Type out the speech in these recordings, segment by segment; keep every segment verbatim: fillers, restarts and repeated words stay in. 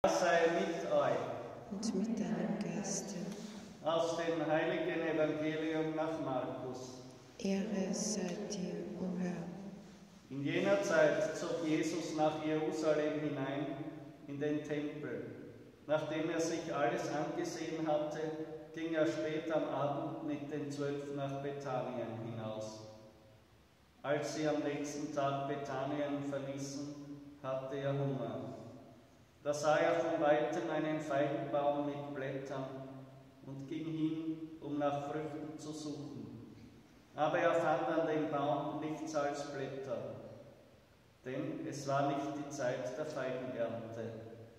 sei mit euch. Und mit deinem Geiste. Aus dem heiligen Evangelium nach Markus. Ehre sei dir, o Herr. In jener Zeit zog Jesus nach Jerusalem hinein in den Tempel. Nachdem er sich alles angesehen hatte, ging er spät am Abend mit den Zwölf nach Bethanien hinaus. Als sie am nächsten Tag Bethanien verließen, hatte er Hunger. Da sah er von weitem einen Feigenbaum mit Blättern und ging hin, um nach Früchten zu suchen. Aber er fand an dem Baum nichts als Blätter, denn es war nicht die Zeit der Feigenernte.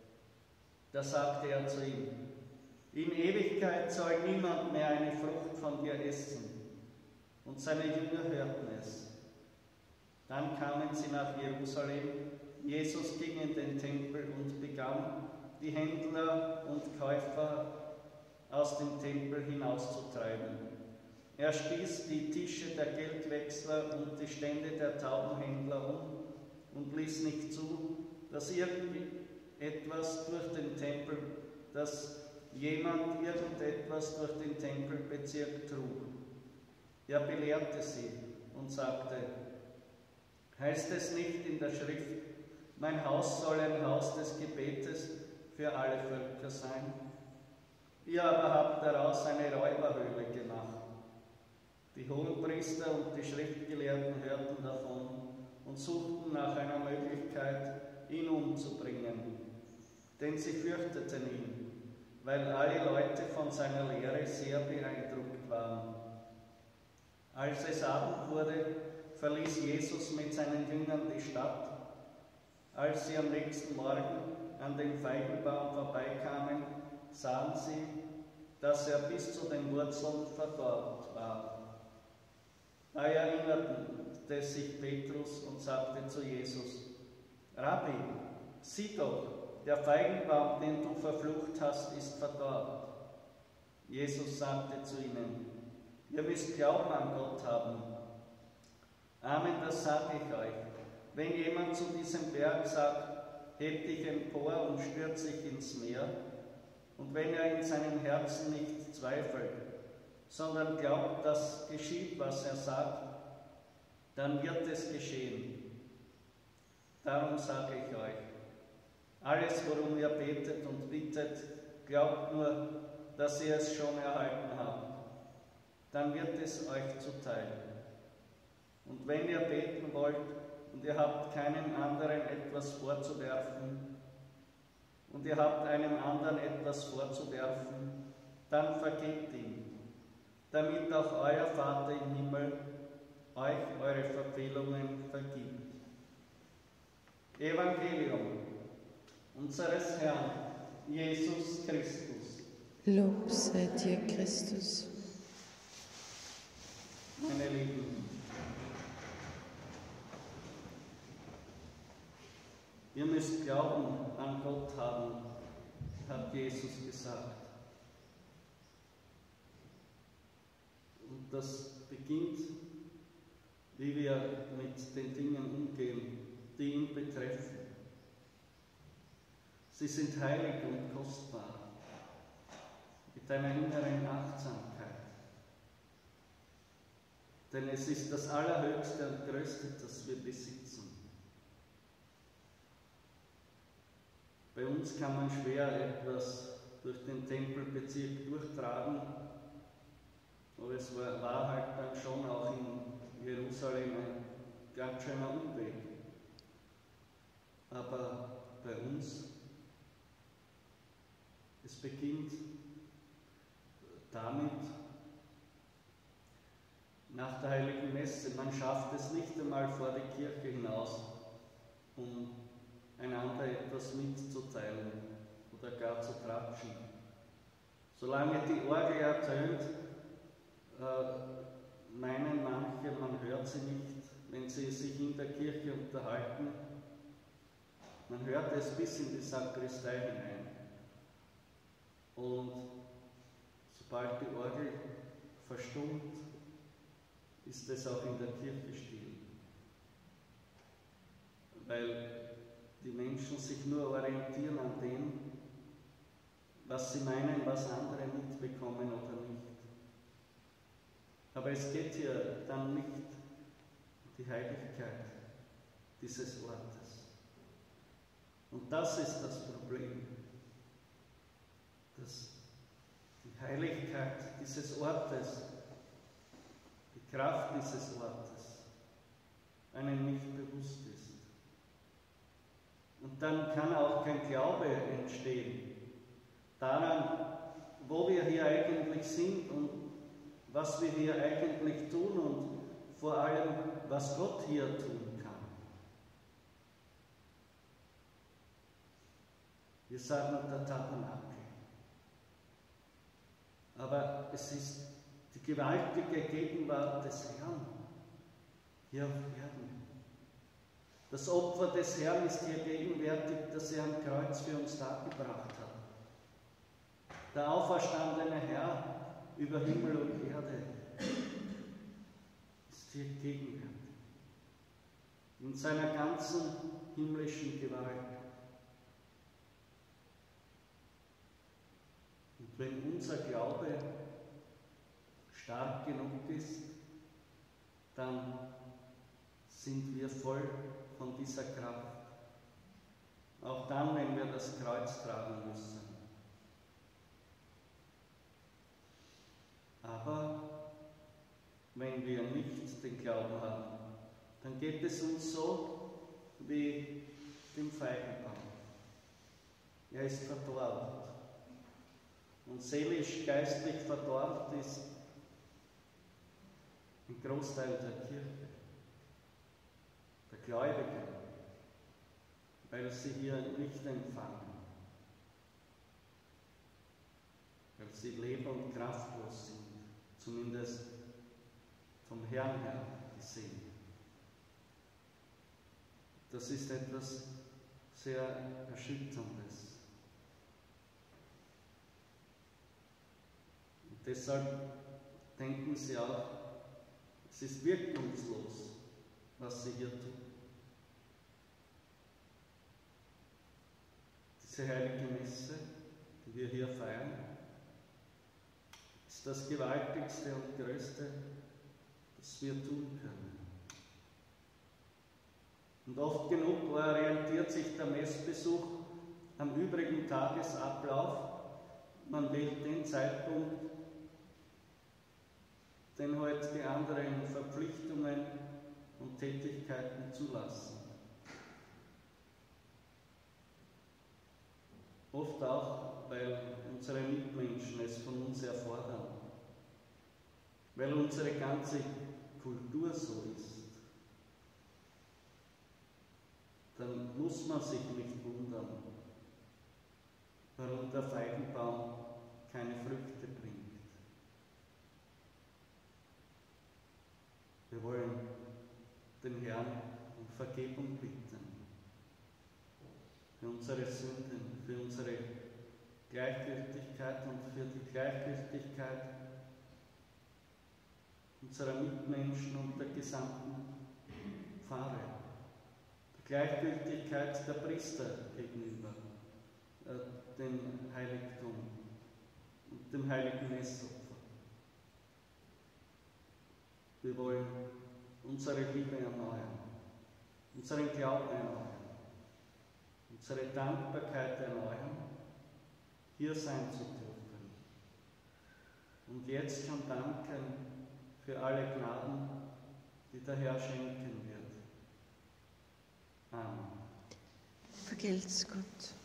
Da sagte er zu ihm: In Ewigkeit soll niemand mehr eine Frucht von dir essen. Und seine Jünger hörten es. Dann kamen sie nach Jerusalem. Jesus ging in den Tempel und begann, die Händler und Käufer aus dem Tempel hinauszutreiben. Er stieß die Tische der Geldwechsler und die Stände der Taubenhändler um und ließ nicht zu, dass irgendetwas durch den Tempel, dass jemand irgendetwas durch den Tempelbezirk trug. Er belehrte sie und sagte: Heißt es nicht in der Schrift, mein Haus soll ein Haus des Gebetes für alle Völker sein? Ihr aber habt daraus eine Räuberhöhle gemacht. Die Hohenpriester und die Schriftgelehrten hörten davon und suchten nach einer Möglichkeit, ihn umzubringen. Denn sie fürchteten ihn, weil alle Leute von seiner Lehre sehr beeindruckt waren. Als es Abend wurde, verließ Jesus mit seinen Jüngern die Stadt. Als sie am nächsten Morgen an dem Feigenbaum vorbeikamen, sahen sie, dass er bis zu den Wurzeln verdorrt war. Da erinnerte sich Petrus und sagte zu Jesus: Rabbi, sieh doch, der Feigenbaum, den du verflucht hast, ist verdorrt. Jesus sagte zu ihnen: Ihr müsst Glauben an Gott haben. Amen, das sage ich euch. Wenn jemand zu diesem Berg sagt, heb dich empor und stürz dich ins Meer, und wenn er in seinem Herzen nicht zweifelt, sondern glaubt, dass geschieht, was er sagt, dann wird es geschehen. Darum sage ich euch, alles, worum ihr betet und bittet, glaubt nur, dass ihr es schon erhalten habt. Dann wird es euch zuteil. Und wenn ihr beten wollt, und ihr habt keinem anderen etwas vorzuwerfen, und ihr habt einem anderen etwas vorzuwerfen, dann vergebt ihm, damit auch euer Vater im Himmel euch eure Verfehlungen vergibt. Evangelium unseres Herrn Jesus Christus. Lob sei dir, Christus. Meine Lieben, ihr müsst Glauben an Gott haben, hat Jesus gesagt. Und das beginnt, wie wir mit den Dingen umgehen, die ihn betreffen. Sie sind heilig und kostbar, mit einer inneren Achtsamkeit. Denn es ist das Allerhöchste und Größte, das wir besitzen. Bei uns kann man schwer etwas durch den Tempelbezirk durchtragen, aber es war, war halt dann schon auch in Jerusalem ein ganz schöner Umweg. Aber bei uns, es beginnt damit, nach der Heiligen Messe, man schafft es nicht einmal vor die Kirche hinaus, um einander etwas mitzuteilen oder gar zu tratschen. Solange die Orgel ertönt, äh, meinen manche, man hört sie nicht, wenn sie sich in der Kirche unterhalten. Man hört es bis in die Sakristei hinein. Und sobald die Orgel verstummt, ist es auch in der Kirche still. Weil die Menschen sich nur orientieren an dem, was sie meinen, was andere mitbekommen oder nicht. Aber es geht hier dann nicht um die Heiligkeit dieses Ortes. Und das ist das Problem, dass die Heiligkeit dieses Ortes, die Kraft dieses Ortes einem nicht bewusst ist. Und dann kann auch kein Glaube entstehen daran, wo wir hier eigentlich sind und was wir hier eigentlich tun und vor allem, was Gott hier tun kann. Wir sagen der Tabernakel. Aber es ist die gewaltige Gegenwart des Herrn hier auf Erden. Das Opfer des Herrn ist hier gegenwärtig, das er am Kreuz für uns dargebracht hat. Der auferstandene Herr über Himmel und Erde ist hier gegenwärtig. In seiner ganzen himmlischen Gewalt. Und wenn unser Glaube stark genug ist, dann sind wir voll von dieser Kraft. Auch dann, wenn wir das Kreuz tragen müssen. Aber wenn wir nicht den Glauben haben, dann geht es uns so wie dem Feigenbaum. Er ist verdorrt. Und seelisch, geistlich verdorrt ist ein Großteil der Kirche, der Gläubigen, weil sie hier nicht empfangen, weil sie leber- und kraftlos sind, zumindest vom Herrn her gesehen. Das ist etwas sehr Erschütterndes. Und deshalb denken sie auch, es ist wirkungslos, was sie hier tun. Diese heilige Messe, die wir hier feiern, ist das Gewaltigste und Größte, das wir tun können. Und oft genug orientiert sich der Messbesuch am übrigen Tagesablauf. Man wählt den Zeitpunkt, den heute die anderen Verpflichtungen und Tätigkeiten zulassen. Oft auch, weil unsere Mitmenschen es von uns erfordern, weil unsere ganze Kultur so ist. Dann muss man sich nicht wundern, warum der Feigenbaum keine Früchte bringt. Wir wollen den Herrn um Vergebung bitten. Für unsere Sünden, für unsere Gleichgültigkeit und für die Gleichgültigkeit unserer Mitmenschen und der gesamten Pfarre. Die Gleichgültigkeit der Priester gegenüber äh, dem Heiligtum und dem heiligen Messopfer. Wir wollen unsere Liebe erneuern, unseren Glauben erneuern, unsere Dankbarkeit erneuern, hier sein zu dürfen. Und jetzt schon danken für alle Gnaden, die der Herr schenken wird. Amen. Vergelt's Gott.